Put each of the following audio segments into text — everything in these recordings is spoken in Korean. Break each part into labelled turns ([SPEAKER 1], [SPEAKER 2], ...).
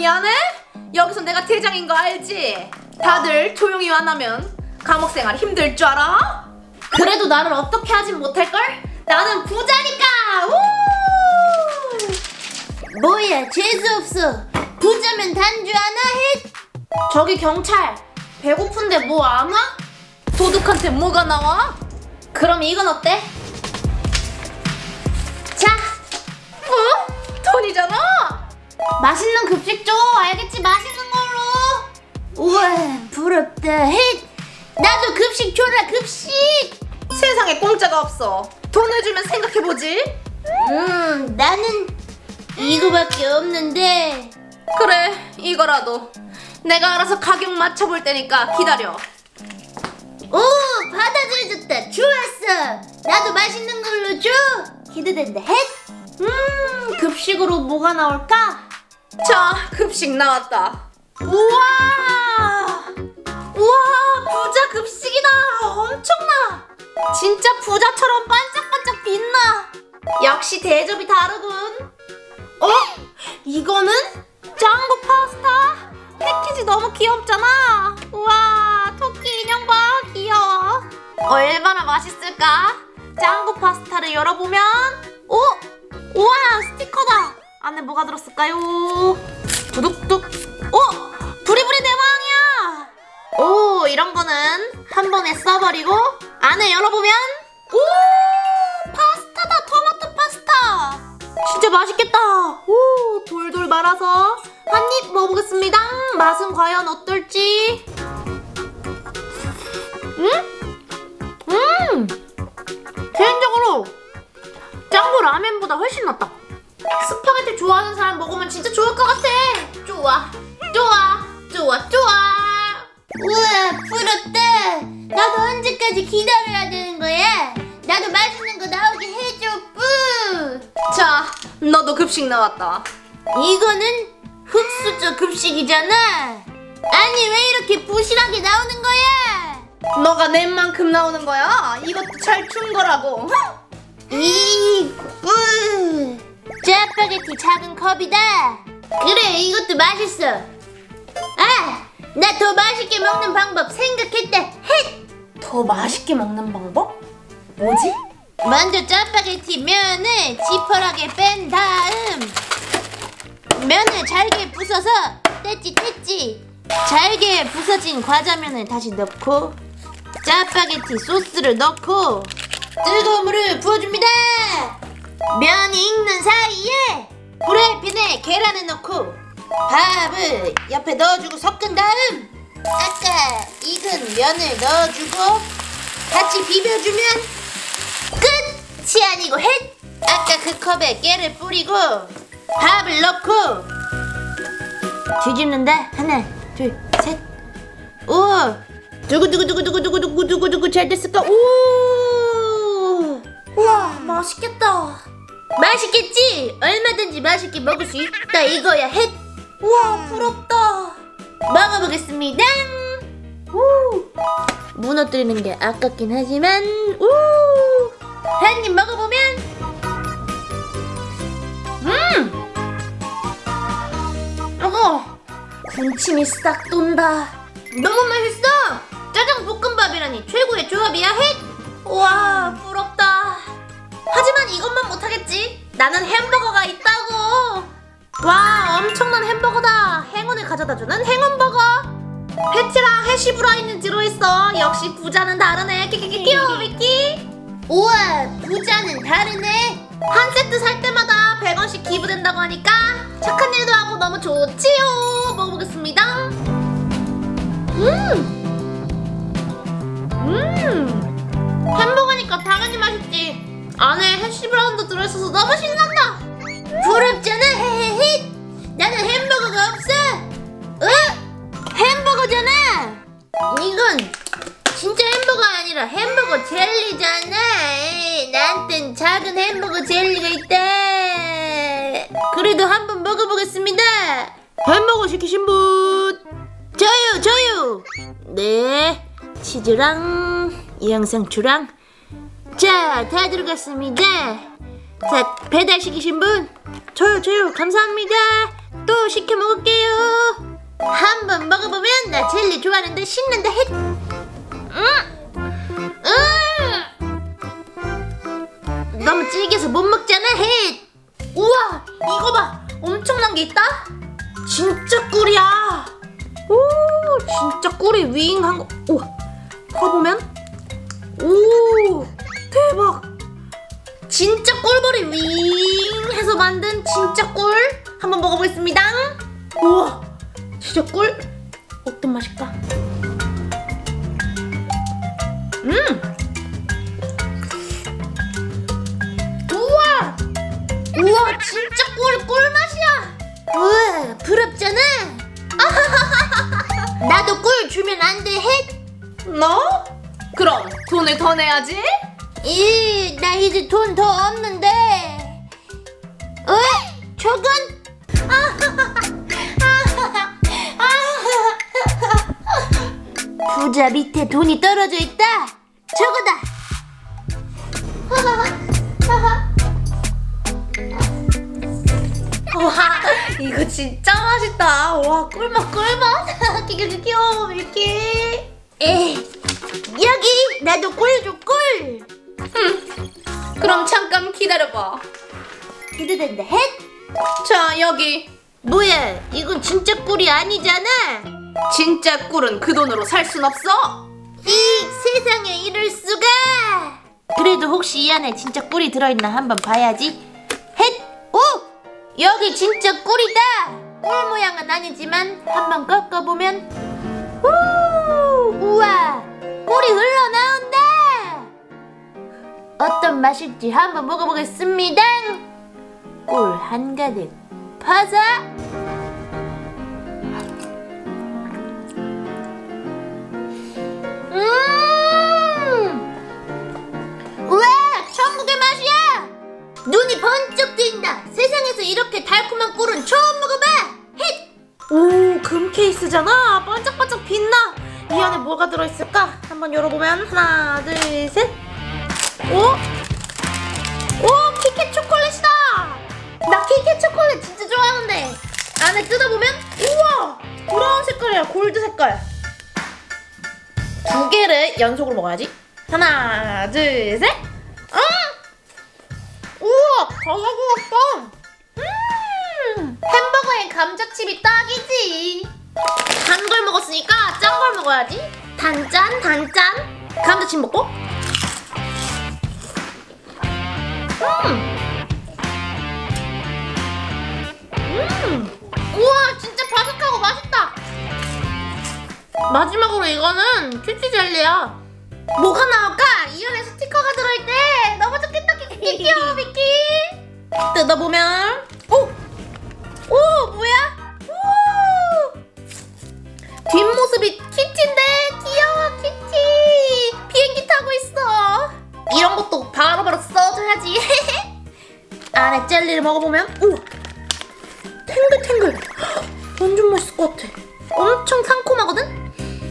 [SPEAKER 1] 조용히 안 해? 여기서 내가 대장인 거 알지? 다들 조용히 안 하면 감옥생활 힘들 줄 알아? 그래도 나를 어떻게 하진 못할걸? 나는 부자니까! 우!
[SPEAKER 2] 뭐야, 재수없어. 부자면 단주 하나 해?
[SPEAKER 1] 저기 경찰, 배고픈데 뭐 안 와? 도둑한테 뭐가 나와? 그럼 이건 어때? 자! 돈이잖아! 맛있는 급식 줘! 알겠지? 맛있는 걸로!
[SPEAKER 2] 우와, 부럽다. 헷! 나도 급식 줘라, 급식!
[SPEAKER 1] 세상에 공짜가 없어. 돈을 주면 생각해보지.
[SPEAKER 2] 나는 이거밖에 없는데.
[SPEAKER 1] 그래, 이거라도. 내가 알아서 가격 맞춰볼 테니까 기다려.
[SPEAKER 2] 오, 받아들여줬다. 좋았어. 나도 맛있는 걸로 줘. 기대된다. 헷!
[SPEAKER 1] 급식으로 뭐가 나올까? 자, 급식 나왔다. 우와! 우와, 부자 급식이다. 엄청나. 진짜 부자처럼 반짝반짝 빛나. 역시 대접이 다르군. 이거는 짱구 파스타. 패키지 너무 귀엽잖아. 우와, 토끼 인형 봐. 귀여워. 얼마나 맛있을까? 짱구 파스타를 열어보면 우와, 스티커다. 안에 뭐가 들었을까요? 두둑둑. 부리부리 대왕이야. 오, 이런 거는 한 번에 써버리고 안에 열어보면 파스타다. 토마토 파스타. 진짜 맛있겠다. 오, 돌돌 말아서 한 입 먹어보겠습니다. 맛은 과연 어떨지. 개인적으로 짱구 라면보다 훨씬 낫다. 스파게티 좋아하는 사람 먹으면 진짜 좋을 것 같아. 좋아.
[SPEAKER 2] 우와, 부럽다. 나도 언제까지 기다려야 되는 거야? 나도 맛있는 거 나오게 해줘, 뿌.
[SPEAKER 1] 자, 너도 급식 나왔다.
[SPEAKER 2] 이거는 흑수저 급식이잖아. 아니, 왜 이렇게 부실하게 나오는 거야?
[SPEAKER 1] 너가 낸 만큼 나오는 거야. 이것도 잘 준 거라고.
[SPEAKER 2] 짜파게티 작은 컵이다. 그래, 이것도 맛있어. 아, 나 더 맛있게 먹는 방법 생각했다. 헷!
[SPEAKER 1] 더 맛있게 먹는 방법? 뭐지?
[SPEAKER 2] 먼저 짜파게티 면을 지퍼하게 뺀 다음 면을 잘게 부숴서 떼찌 잘게 부서진 과자면을 다시 넣고 짜파게티 소스를 넣고 뜨거운 물을 부어줍니다. 면이 익는 사이에 프라이팬에 계란을 넣고 밥을 옆에 넣어주고 섞은 다음 아까 익은 면을 넣어주고 같이 비벼주면 끝이 아니고 헷! 아까 그 컵에 깨를 뿌리고 밥을 넣고 뒤집는다. 하나, 둘, 셋. 오! 두구두구두구두구두구두구두구 잘 됐을까? 오!
[SPEAKER 1] 우와, 맛있겠다.
[SPEAKER 2] 맛있겠지? 얼마든지 맛있게 먹을 수 있다 이거야. 헷!
[SPEAKER 1] 우와, 부럽다.
[SPEAKER 2] 먹어보겠습니다. 오! 무너뜨리는 게 아깝긴 하지만 한 입 먹어보면
[SPEAKER 1] 군침이 싹 돈다.
[SPEAKER 2] 너무 맛있어! 짜장 볶음밥이라니 최고의 조합이야. 헷!
[SPEAKER 1] 우와, 부럽다. 하지만 이것만 못하겠지. 나는 햄버거가 있다고. 와, 엄청난 햄버거다. 행운을 가져다주는 행운버거. 패티랑 해시브라이는 들어있어. 역시 부자는 다르네. 귀여워, 미끼.
[SPEAKER 2] 우와, 부자는 다르네.
[SPEAKER 1] 한 세트 살 때마다 100원씩 기부된다고 하니까 착한 일도 하고 너무 좋지요. 먹어보겠습니다. 햄버거니까 당연히 맛있지. 안에 해시브라운도 들어있어서 너무 신난다.
[SPEAKER 2] 부럽잖아. 헤헤헤. 나는 햄버거가 없어. 햄버거잖아. 이건 진짜 햄버거가 아니라 햄버거 젤리잖아. 나한텐 작은 햄버거 젤리가 있다. 그래도 한번 먹어보겠습니다.
[SPEAKER 1] 햄버거 시키신 분?
[SPEAKER 2] 저요. 네, 치즈랑 양상추랑. 자, 다 들어갔습니다. 자, 배달 시키신 분?
[SPEAKER 1] 저요. 감사합니다.
[SPEAKER 2] 또 시켜 먹을게요. 한번 먹어보면 나 젤리 좋아하는데 신난다 헷. 너무 질겨서 못 먹잖아 헷.
[SPEAKER 1] 우와, 이거 봐. 엄청난 게 있다. 진짜 꿀이야. 오, 진짜 꿀이 윙한 거. 우와, 퍼보면 오, 대박. 진짜 꿀벌이 윙 해서 만든 진짜 꿀 한번 먹어보겠습니다. 우와, 진짜 꿀. 어떤 맛일까? 우와, 진짜 꿀맛이야.
[SPEAKER 2] 우와, 부럽잖아. 나도 꿀 주면 안 돼 헷.
[SPEAKER 1] 너? 그럼 돈을 더 내야지.
[SPEAKER 2] 나 이제 돈 더 없는데. 저건? 부자 밑에 돈이 떨어져 있다. 저거다.
[SPEAKER 1] 와, 이거 진짜 맛있다. 와, 꿀맛. 귀여워, 밀키.
[SPEAKER 2] 여기 나도 꿀 줘 꿀.
[SPEAKER 1] 그럼 잠깐 기다려봐.
[SPEAKER 2] 기대된다 헷.
[SPEAKER 1] 자, 여기.
[SPEAKER 2] 뭐야, 이건 진짜 꿀이 아니잖아.
[SPEAKER 1] 진짜 꿀은 그 돈으로 살 순 없어.
[SPEAKER 2] 세상에 이럴 수가. 그래도 혹시 이 안에 진짜 꿀이 들어있나 한번 봐야지. 헷. 오, 여기 진짜 꿀이다. 꿀 모양은 아니지만 한번 꺾어보면 우와, 꿀이 흘러나온다. 어떤 맛일지 한번 먹어보겠습니다. 꿀 한가득 퍼서. 우와, 천국의 맛이야. 눈이 번쩍 뜨인다. 세상에서 이렇게 달콤한 꿀은 처음 먹어봐. 헷.
[SPEAKER 1] 오, 금 케이스잖아. 반짝반짝 빛나. 이 안에 뭐가 들어있을까? 한번 열어보면 하나, 둘, 셋. 오, 키캣 초콜릿이다. 나 키캣 초콜릿 진짜 좋아하는데. 안에 뜯어보면 우와, 브라운 색깔이야. 골드 색깔. 두 개를 연속으로 먹어야지. 하나, 둘, 셋. 우와, 달라붙었어. 햄버거엔 감자칩이 딱이지. 단 걸 먹었으니까 짠 걸 먹어야지. 단짠. 감자칩 먹고. 우와, 진짜 바삭하고 맛있다. 마지막으로 이거는 큐티 젤리야. 뭐가 나올까? 이 안에 스티커가 들어있대. 너무 좋겠다. 귀여워, 미키. 뜯어보면 오, 뭐야? 뒷모습이 키티인데 귀여워, 키티. 비행기 타고 있어. 이런 것도 바로바로 써줘야지. 안에 젤리를 먹어보면 우와, 탱글탱글. 완전 맛있을 것 같아. 엄청 상콤하거든?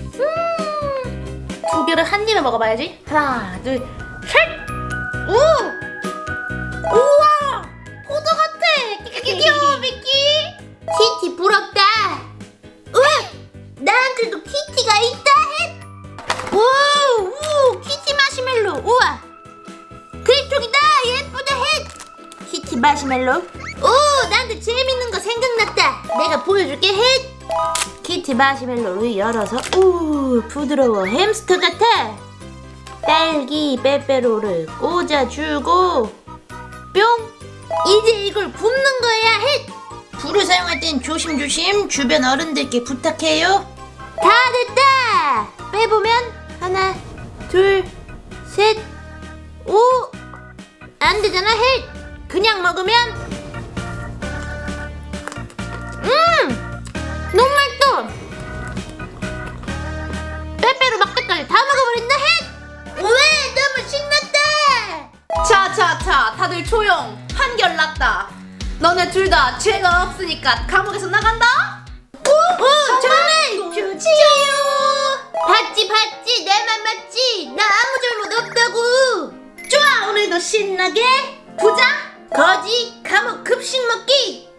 [SPEAKER 1] 두 개를 한 입에 먹어봐야지. 하나, 둘, 셋! 우와! 포도 같아! 귀여워, 미키!
[SPEAKER 2] 키티 부럽다. 우와, 나한테도 키티가 있다 헷. 오, 키티 마시멜로. 우와, 그쪽이다. 예쁘다 헷. 키티 마시멜로. 오, 나한테 재밌는 거 생각났다. 내가 보여줄게 헷. 키티 마시멜로를 열어서 부드러워 햄스터 같아. 딸기 빼빼로를 꽂아주고 뿅. 이제 이걸 굽는 거야 헷. 불을 사용할 땐 조심조심 주변 어른들께 부탁해요. 다 됐다. 빼보면 하나, 둘, 셋, 오. 안 되잖아 헷. 그냥 먹으면 너무 맛있어. 빼빼로 막대까지 다 먹어버린다 헷. 왜, 너무 신났다.
[SPEAKER 1] 자, 다들 조용. 판결 났다. 너네 둘 다 죄가 없으니까 감옥에서 나간다.
[SPEAKER 2] 정말 좋지요. 봤지, 내 말 맞지. 나 아무 잘못 없다고. 좋아, 오늘도 신나게 부자 거지 감옥 급식 먹기.